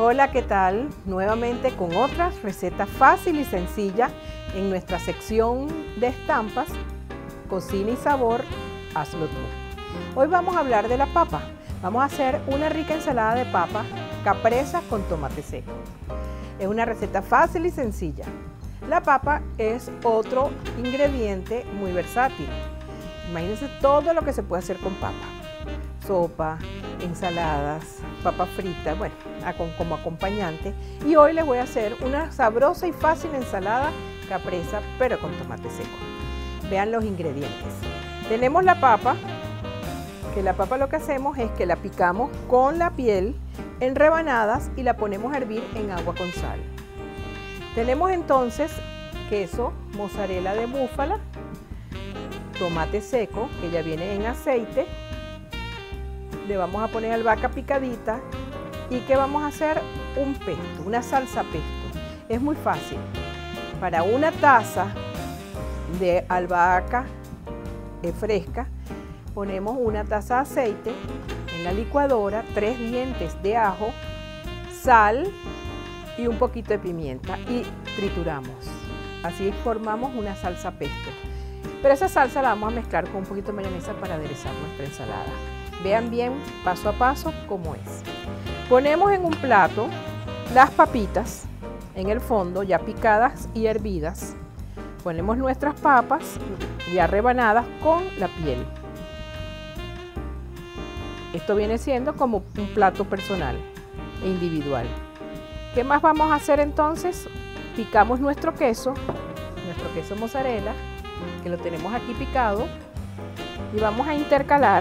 Hola, ¿qué tal? Nuevamente con otra receta fácil y sencilla en nuestra sección de estampas, Cocina y Sabor, hazlo tú. Hoy vamos a hablar de la papa. Vamos a hacer una rica ensalada de papa capresa con tomate seco. Es una receta fácil y sencilla. La papa es otro ingrediente muy versátil. Imagínense todo lo que se puede hacer con papa. Sopa, ensaladas, papa frita, bueno, como acompañante. Y hoy les voy a hacer una sabrosa y fácil ensalada capresa, pero con tomate seco. Vean los ingredientes. Tenemos la papa, que la papa lo que hacemos es que la picamos con la piel en rebanadas y la ponemos a hervir en agua con sal. Tenemos entonces queso, mozzarella de búfala, tomate seco, que ya viene en aceite. Le vamos a poner albahaca picadita y que vamos a hacer un pesto, una salsa pesto. Es muy fácil. Para una taza de albahaca fresca, ponemos una taza de aceite en la licuadora, 3 dientes de ajo, sal y un poquito de pimienta y trituramos. Así formamos una salsa pesto. Pero esa salsa la vamos a mezclar con un poquito de mayonesa para aderezar nuestra ensalada. Vean bien paso a paso cómo es. Ponemos en un plato las papitas en el fondo ya picadas y hervidas. Ponemos nuestras papas ya rebanadas con la piel. Esto viene siendo como un plato personal e individual. ¿Qué más vamos a hacer entonces? Picamos nuestro queso mozzarella, que lo tenemos aquí picado, y vamos a intercalar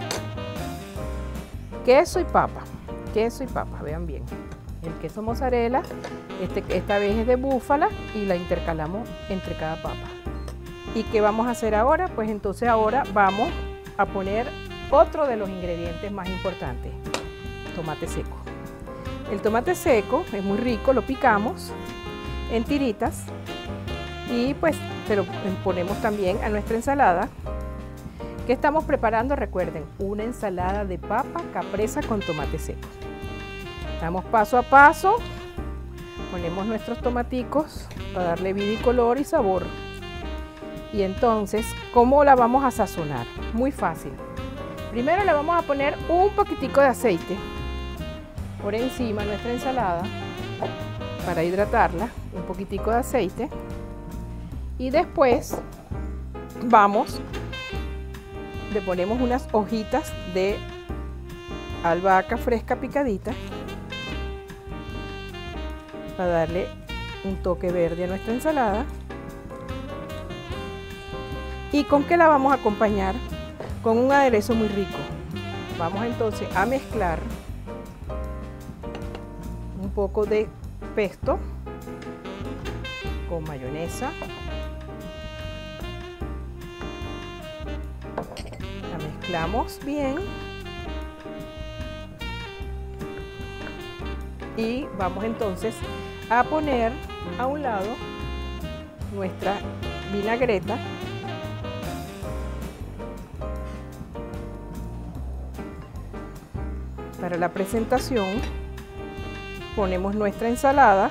queso y papa, vean bien. El queso mozzarella, esta vez es de búfala y la intercalamos entre cada papa. ¿Y qué vamos a hacer ahora? Pues entonces ahora vamos a poner otro de los ingredientes más importantes, tomate seco. El tomate seco es muy rico, lo picamos en tiritas y pues se lo ponemos también a nuestra ensalada. ¿Qué estamos preparando? Recuerden, una ensalada de papa capresa con tomate seco. Vamos paso a paso, ponemos nuestros tomaticos para darle vida y color y sabor. Y entonces, ¿cómo la vamos a sazonar? Muy fácil. Primero le vamos a poner un poquitico de aceite por encima de nuestra ensalada para hidratarla, un poquitico de aceite. Y después le ponemos unas hojitas de albahaca fresca picadita para darle un toque verde a nuestra ensalada. ¿Y con qué la vamos a acompañar? Con un aderezo muy rico. Vamos entonces a mezclar un poco de pesto con mayonesa. La mezclamos bien y vamos entonces a poner a un lado nuestra vinagreta. Para la presentación ponemos nuestra ensalada,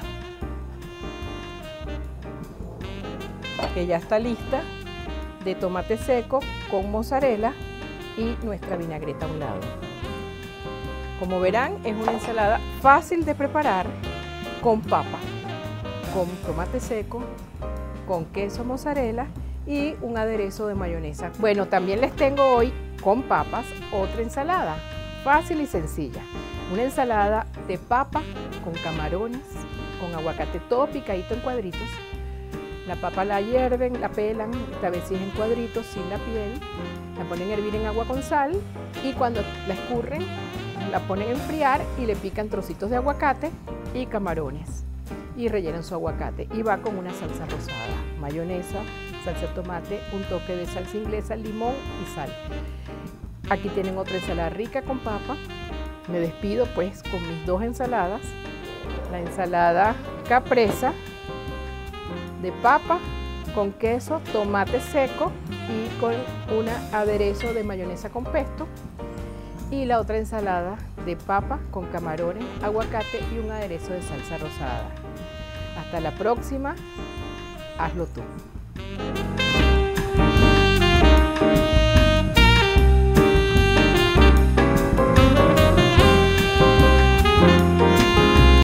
que ya está lista, de tomate seco con mozzarella y nuestra vinagreta a un lado. Como verán, es una ensalada fácil de preparar con papa, con tomate seco, con queso mozzarella y un aderezo de mayonesa. Bueno, también les tengo hoy con papas otra ensalada fácil y sencilla. Una ensalada de papa con camarones, con aguacate todo picadito en cuadritos. La papa la hierven, la pelan, esta vez sí es en cuadritos, sin la piel. La ponen a hervir en agua con sal y cuando la escurren, la ponen a enfriar y le pican trocitos de aguacate y camarones. Y rellenan su aguacate. Y va con una salsa rosada, mayonesa, salsa de tomate, un toque de salsa inglesa, limón y sal. Aquí tienen otra ensalada rica con papa. Me despido pues con mis dos ensaladas. La ensalada capresa de papa con queso, tomate seco y con un aderezo de mayonesa con pesto. Y la otra ensalada de papa con camarones, aguacate y un aderezo de salsa rosada. Hasta la próxima, hazlo tú.